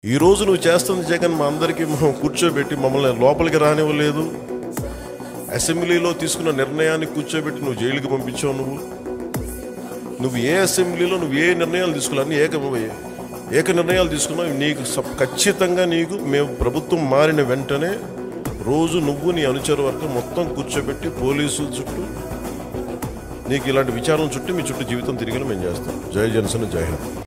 ఈరోజు నువ్వు చేస్తుంది జగన్ మా అందరికీ కూర్చోబెట్టి మమ్మల్ని లోపలికి రానివ్వలేదు. అసెంబ్లీలో తీసుకున్న నిర్ణయాన్ని కూర్చోబెట్టి నువ్వు జైలుకి పంపించావు. నువ్వు ఏ అసెంబ్లీలో నువ్వు ఏ నిర్ణయాలు తీసుకోవాలని ఏక నిర్ణయాలు తీసుకున్నావు. నీకు ఖచ్చితంగా మేము ప్రభుత్వం మారిన వెంటనే రోజు నువ్వు నీ అనుచర వర్గం మొత్తం కూర్చోబెట్టి పోలీసుల చుట్టూ నీకు ఇలాంటి విచారణ చుట్టూ మీ చుట్టూ జీవితం తిరిగి మేము చేస్తాం. జై జనసేన, జై హింద్.